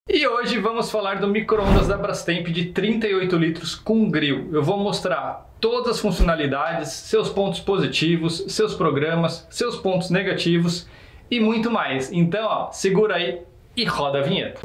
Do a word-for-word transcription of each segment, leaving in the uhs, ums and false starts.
E hoje vamos falar do micro-ondas da Brastemp de trinta e oito litros com grill. Eu vou mostrar todas as funcionalidades, seus pontos positivos, seus programas, seus pontos negativos e muito mais. Então, ó, segura aí e roda a vinheta.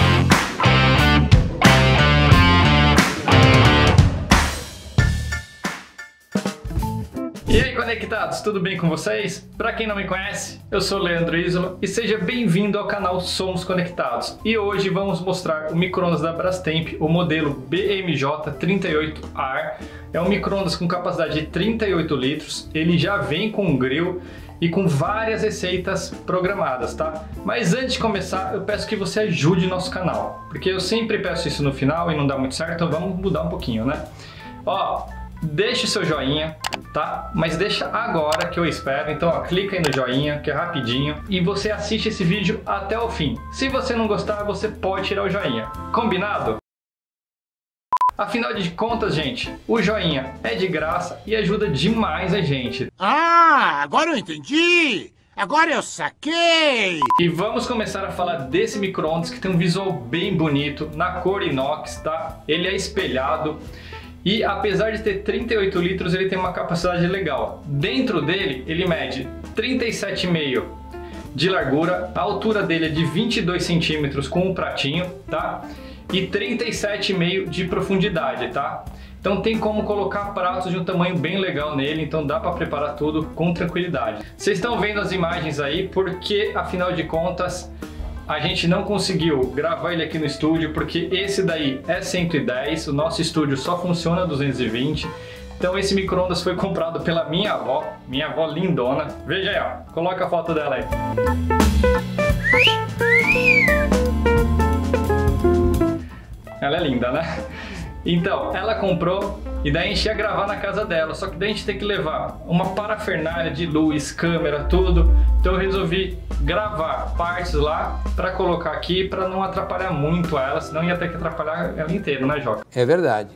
E aí, conectados, tudo bem com vocês? Para quem não me conhece, eu sou Leandro Isola e seja bem-vindo ao canal Somos Conectados. E hoje vamos mostrar o micro-ondas da Brastemp, o modelo B M J trinta e oito A R. É um micro-ondas com capacidade de trinta e oito litros, ele já vem com um grill e com várias receitas programadas, tá? Mas antes de começar, eu peço que você ajude o nosso canal, porque eu sempre peço isso no final e não dá muito certo, então vamos mudar um pouquinho, né? Ó, deixe o seu joinha, tá? Mas deixa agora que eu espero, então ó, clica aí no joinha, que é rapidinho, e você assiste esse vídeo até o fim. Se você não gostar, você pode tirar o joinha. Combinado? Afinal de contas, gente, o joinha é de graça e ajuda demais a gente. Ah, agora eu entendi! Agora eu saquei! E vamos começar a falar desse micro-ondas que tem um visual bem bonito, na cor inox, tá? Ele é espelhado. E apesar de ter trinta e oito litros, ele tem uma capacidade legal. Dentro dele, ele mede trinta e sete vírgula cinco de largura, a altura dele é de vinte e dois centímetros com um pratinho, tá? E trinta e sete vírgula cinco de profundidade, tá? Então tem como colocar pratos de um tamanho bem legal nele, então dá para preparar tudo com tranquilidade. Vocês estão vendo as imagens aí porque, afinal de contas, a gente não conseguiu gravar ele aqui no estúdio porque esse daí é cento e dez, o nosso estúdio só funciona duzentos e vinte. Então esse micro-ondas foi comprado pela minha avó, minha avó lindona. Veja aí, ó, coloca a foto dela aí. Ela é linda, né? Então, ela comprou e daí a gente ia gravar na casa dela, só que daí a gente tem que levar uma parafernália de luz, câmera, tudo. Então eu resolvi gravar partes lá para colocar aqui para não atrapalhar muito ela, senão ia ter que atrapalhar ela inteira, né, Joca? É verdade.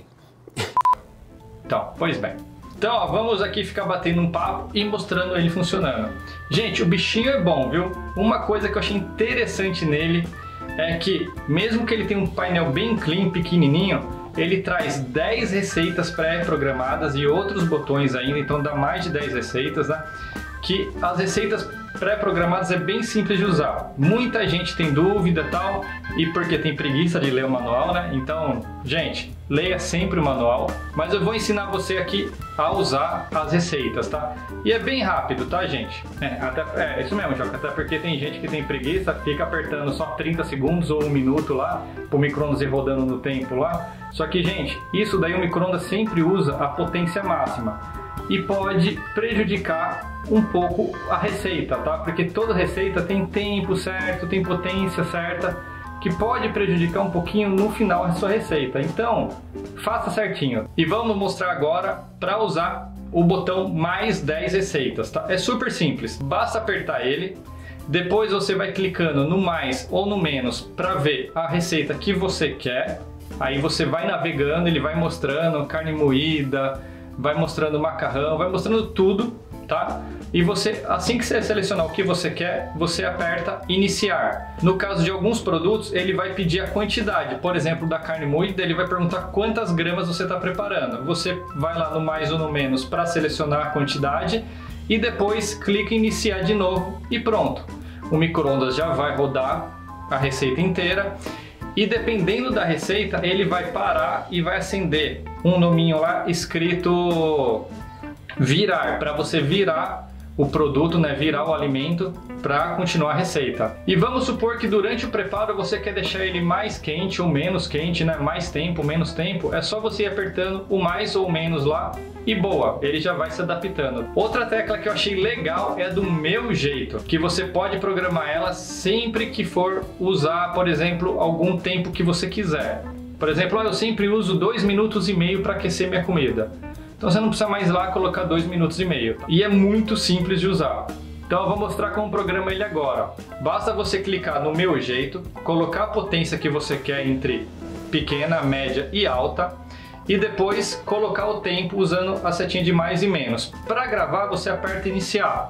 Então, pois bem. Então, ó, vamos aqui ficar batendo um papo e mostrando ele funcionando. Gente, o bichinho é bom, viu? Uma coisa que eu achei interessante nele é que, mesmo que ele tenha um painel bem clean, pequenininho, ele traz dez receitas pré-programadas e outros botões ainda, então dá mais de dez receitas, né? Que as receitas pré-programadas é bem simples de usar. Muita gente tem dúvida e tal, e porque tem preguiça de ler o manual, né? Então, gente, leia sempre o manual, mas eu vou ensinar você aqui a usar as receitas, tá? E é bem rápido, tá, gente? É, até, é isso mesmo, Joca, até porque tem gente que tem preguiça, fica apertando só trinta segundos ou um minuto lá, pro micro-ondas ir rodando no tempo lá. Só que, gente, isso daí o micro-ondas sempre usa a potência máxima e pode prejudicar um pouco a receita, tá? Porque toda receita tem tempo certo, tem potência certa, que pode prejudicar um pouquinho no final a sua receita. Então, faça certinho. E vamos mostrar agora para usar o botão mais dez receitas, tá? É super simples, basta apertar ele, depois você vai clicando no mais ou no menos para ver a receita que você quer. Aí você vai navegando, ele vai mostrando carne moída, vai mostrando macarrão, vai mostrando tudo, tá? E você, assim que você selecionar o que você quer, você aperta iniciar. No caso de alguns produtos, ele vai pedir a quantidade. Por exemplo, da carne moída, ele vai perguntar quantas gramas você está preparando. Você vai lá no mais ou no menos para selecionar a quantidade e depois clica em iniciar de novo e pronto. O micro-ondas já vai rodar a receita inteira. E dependendo da receita, ele vai parar e vai acender um nominho lá escrito virar, para você virar o produto, né, virar o alimento para continuar a receita. E vamos supor que durante o preparo você quer deixar ele mais quente ou menos quente, né, mais tempo, menos tempo, é só você ir apertando o mais ou menos lá e boa, ele já vai se adaptando. Outra tecla que eu achei legal é a do meu jeito, que você pode programar ela sempre que for usar, por exemplo, algum tempo que você quiser. Por exemplo, eu sempre uso dois minutos e meio para aquecer minha comida. Então você não precisa mais ir lá colocar dois minutos e meio. E é muito simples de usar. Então eu vou mostrar como programa ele agora. Basta você clicar no meu jeito, colocar a potência que você quer entre pequena, média e alta. E depois colocar o tempo usando a setinha de mais e menos. Para gravar você aperta iniciar.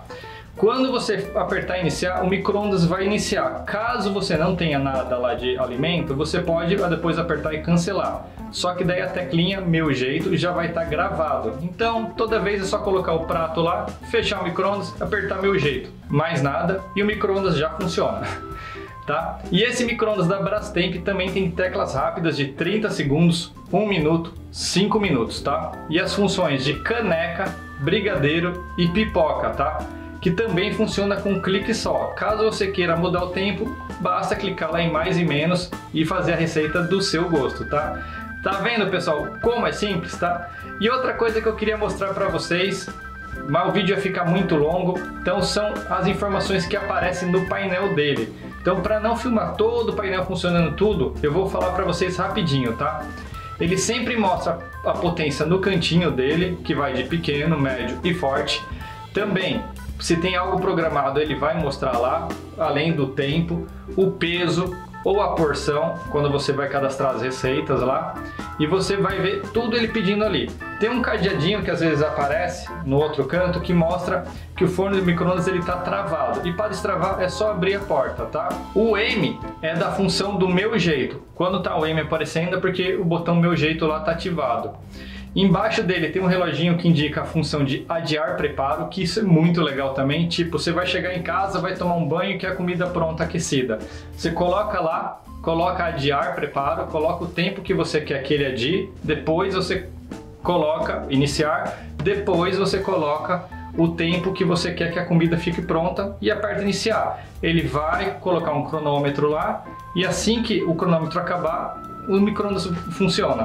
Quando você apertar iniciar, o micro-ondas vai iniciar. Caso você não tenha nada lá de alimento, você pode depois apertar e cancelar. Só que daí a teclinha meu jeito já vai estar gravado. Então toda vez é só colocar o prato lá, fechar o micro-ondas, apertar meu jeito. Mais nada e o micro-ondas já funciona. Tá? E esse micro-ondas da Brastemp também tem teclas rápidas de trinta segundos, um minuto, cinco minutos, tá? E as funções de caneca, brigadeiro e pipoca, tá? Que também funciona com um clique só. Caso você queira mudar o tempo, basta clicar lá em mais e menos e fazer a receita do seu gosto, tá? Tá vendo, pessoal, como é simples, tá? E outra coisa que eu queria mostrar para vocês, mas o vídeo ia ficar muito longo, então são as informações que aparecem no painel dele. Então, para não filmar todo o painel funcionando tudo, eu vou falar para vocês rapidinho, tá? Ele sempre mostra a potência no cantinho dele, que vai de pequeno, médio e forte. Também, se tem algo programado, ele vai mostrar lá, além do tempo, o peso ou a porção, quando você vai cadastrar as receitas lá, e você vai ver tudo ele pedindo ali. Tem um cadeadinho que às vezes aparece no outro canto que mostra que o forno de micro-ondas ele está travado, e para destravar é só abrir a porta, tá? O M é da função do meu jeito. Quando tá o M aparecendo é porque o botão meu jeito lá está ativado. Embaixo dele tem um reloginho que indica a função de adiar preparo, que isso é muito legal também. Tipo, você vai chegar em casa, vai tomar um banho e quer a comida pronta aquecida. Você coloca lá, coloca adiar preparo, coloca o tempo que você quer que ele adie, depois você coloca iniciar, depois você coloca o tempo que você quer que a comida fique pronta e aperta iniciar. Ele vai colocar um cronômetro lá e assim que o cronômetro acabar, o micro-ondas funciona.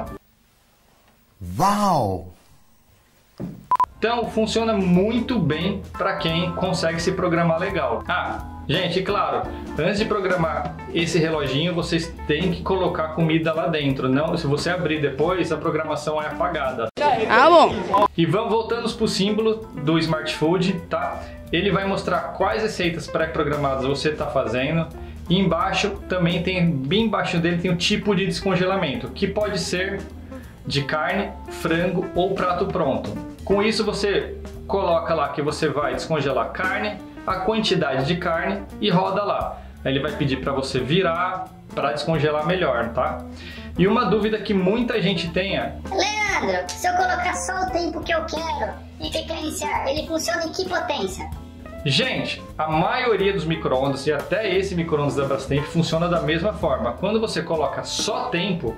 Uau! Então funciona muito bem para quem consegue se programar legal. Ah, gente, claro, antes de programar esse reloginho, vocês têm que colocar comida lá dentro. Não, se você abrir depois, a programação é apagada. Ah, bom. E vamos voltando para o símbolo do Smart Food, tá? Ele vai mostrar quais receitas pré-programadas você está fazendo. E embaixo também tem, bem embaixo dele tem o tipo de descongelamento, que pode ser de carne, frango ou prato pronto. Com isso você coloca lá que você vai descongelar carne, a quantidade de carne e roda lá. Aí ele vai pedir para você virar para descongelar melhor, tá? E uma dúvida que muita gente tem é: Leandro, se eu colocar só o tempo que eu quero e clicar iniciar, ele funciona em que potência? Gente, a maioria dos micro-ondas e até esse micro-ondas da Brastemp funciona da mesma forma. Quando você coloca só tempo,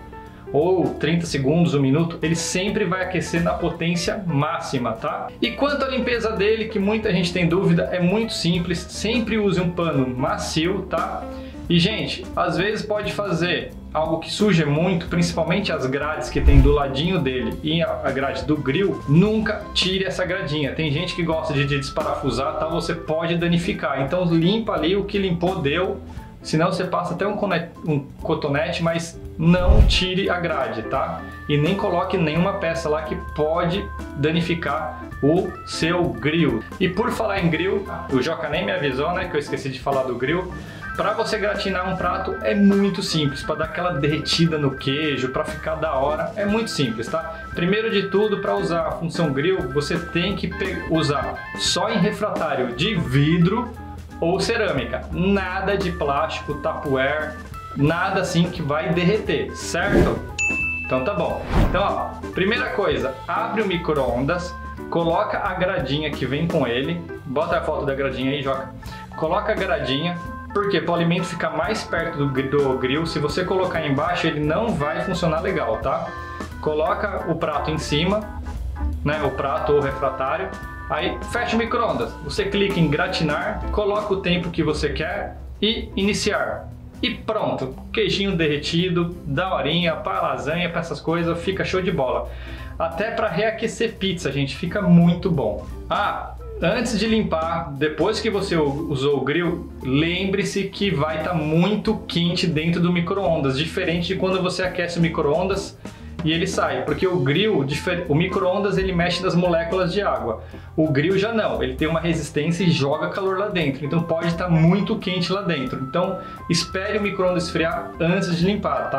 ou trinta segundos, um minuto, ele sempre vai aquecer na potência máxima, tá? E quanto à limpeza dele, que muita gente tem dúvida, é muito simples, sempre use um pano macio, tá? E gente, às vezes pode fazer algo que suje muito, principalmente as grades que tem do ladinho dele e a grade do grill, nunca tire essa gradinha. Tem gente que gosta de desparafusar, tá? Você pode danificar, então limpa ali, o que limpou deu. Senão você passa até um, um cotonete, mas não tire a grade, tá? E nem coloque nenhuma peça lá que pode danificar o seu grill. E por falar em grill, o Joca nem me avisou, né, que eu esqueci de falar do grill. Para você gratinar um prato é muito simples, para dar aquela derretida no queijo, para ficar da hora, é muito simples, tá? Primeiro de tudo, para usar a função grill, você tem que usar só em refratário de vidro ou cerâmica, nada de plástico, tupperware, nada assim que vai derreter, certo? Então tá bom. Então, ó, primeira coisa, abre o micro-ondas, coloca a gradinha que vem com ele, bota a foto da gradinha aí, Joca. Coloca a gradinha, porque para o alimento ficar mais perto do, do grill, se você colocar embaixo ele não vai funcionar legal, tá? Coloca o prato em cima, né, o prato ou refratário. Aí fecha o micro-ondas, você clica em gratinar, coloca o tempo que você quer e iniciar. E pronto, queijinho derretido, daorinha, para lasanha, para essas coisas, fica show de bola. Até para reaquecer pizza, gente, fica muito bom. Ah, antes de limpar, depois que você usou o grill, lembre-se que vai estar muito quente dentro do micro-ondas, diferente de quando você aquece o micro-ondas e ele sai, porque o grill, o micro-ondas ele mexe nas moléculas de água. O grill já não, ele tem uma resistência e joga calor lá dentro, então pode estar muito quente lá dentro. Então espere o micro-ondas esfriar antes de limpar, tá?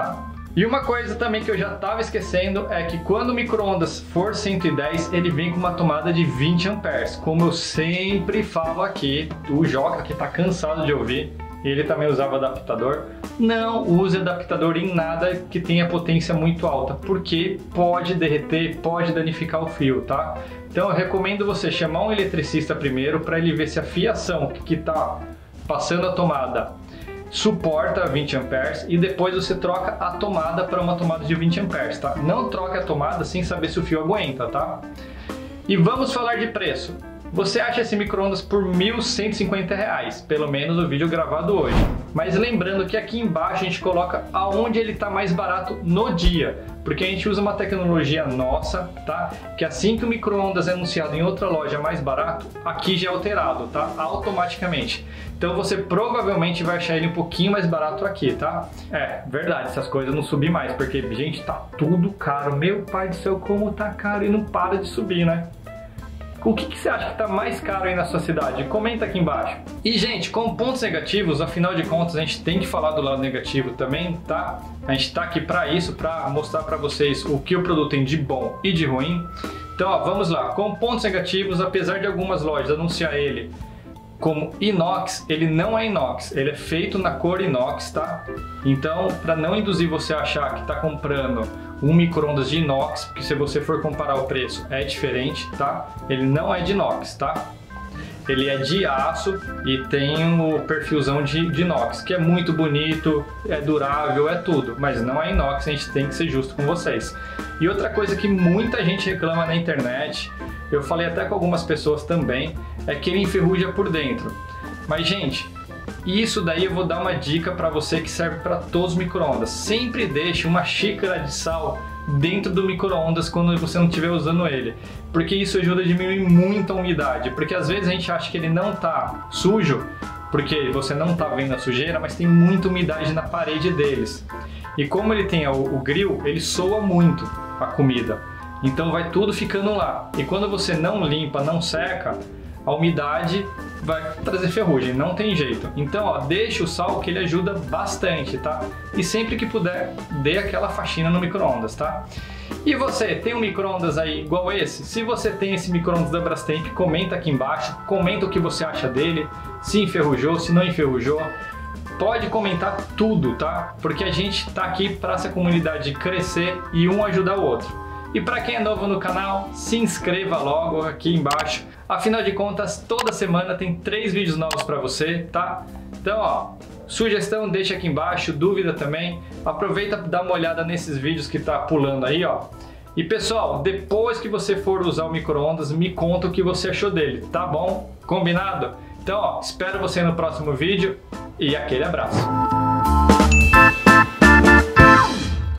E uma coisa também que eu já estava esquecendo é que quando o micro-ondas for cento e dez, ele vem com uma tomada de vinte amperes. Como eu sempre falo aqui, o Joca que está cansado de ouvir, ele também usava adaptador. Não use adaptador em nada que tenha potência muito alta, porque pode derreter, pode danificar o fio, tá? Então eu recomendo você chamar um eletricista primeiro para ele ver se a fiação que está passando a tomada suporta vinte amperes e depois você troca a tomada para uma tomada de vinte amperes, tá? Não troque a tomada sem saber se o fio aguenta, tá? E vamos falar de preço. Você acha esse micro-ondas por mil cento e cinquenta reais, pelo menos o vídeo gravado hoje. Mas lembrando que aqui embaixo a gente coloca aonde ele está mais barato no dia, porque a gente usa uma tecnologia nossa, tá? Que assim que o micro-ondas é anunciado em outra loja mais barato, aqui já é alterado, tá? Automaticamente. Então você provavelmente vai achar ele um pouquinho mais barato aqui, tá? É, verdade, essas coisas não subir mais, porque, gente, tá tudo caro. Meu pai do céu, como tá caro e não para de subir, né? O que, que você acha que está mais caro aí na sua cidade? Comenta aqui embaixo. E, gente, com pontos negativos, afinal de contas, a gente tem que falar do lado negativo também, tá? A gente está aqui para isso, para mostrar para vocês o que o produto tem de bom e de ruim. Então, ó, vamos lá. Com pontos negativos, apesar de algumas lojas anunciar ele como inox, ele não é inox, ele é feito na cor inox, tá? Então, para não induzir você a achar que está comprando um micro-ondas de inox, porque se você for comparar o preço é diferente, tá? Ele não é de inox, tá? Ele é de aço e tem o perfilzão de, de inox, que é muito bonito, é durável, é tudo, mas não é inox, a gente tem que ser justo com vocês. E outra coisa que muita gente reclama na internet, eu falei até com algumas pessoas também, é que ele enferruja por dentro. Mas, gente, isso daí eu vou dar uma dica para você que serve para todos os micro-ondas. Sempre deixe uma xícara de sal dentro do micro-ondas quando você não estiver usando ele, porque isso ajuda a diminuir muito a umidade, porque às vezes a gente acha que ele não tá sujo, porque você não tá vendo a sujeira, mas tem muita umidade na parede deles. E como ele tem o, o grill, ele soa muito a comida, então vai tudo ficando lá. E quando você não limpa, não seca, a umidade vai trazer ferrugem, não tem jeito. Então, ó, deixa o sal que ele ajuda bastante, tá? E sempre que puder, dê aquela faxina no micro-ondas, tá? E você, tem um micro-ondas aí igual esse? Se você tem esse micro-ondas da Brastemp, comenta aqui embaixo, comenta o que você acha dele, se enferrujou, se não enferrujou. Pode comentar tudo, tá? Porque a gente tá aqui para essa comunidade crescer e um ajudar o outro. E para quem é novo no canal, se inscreva logo aqui embaixo. Afinal de contas, toda semana tem três vídeos novos para você, tá? Então, ó, sugestão deixa aqui embaixo, dúvida também. Aproveita para dar uma olhada nesses vídeos que tá pulando aí, ó. E pessoal, depois que você for usar o micro-ondas, me conta o que você achou dele, tá bom? Combinado? Então, ó, espero você no próximo vídeo e aquele abraço.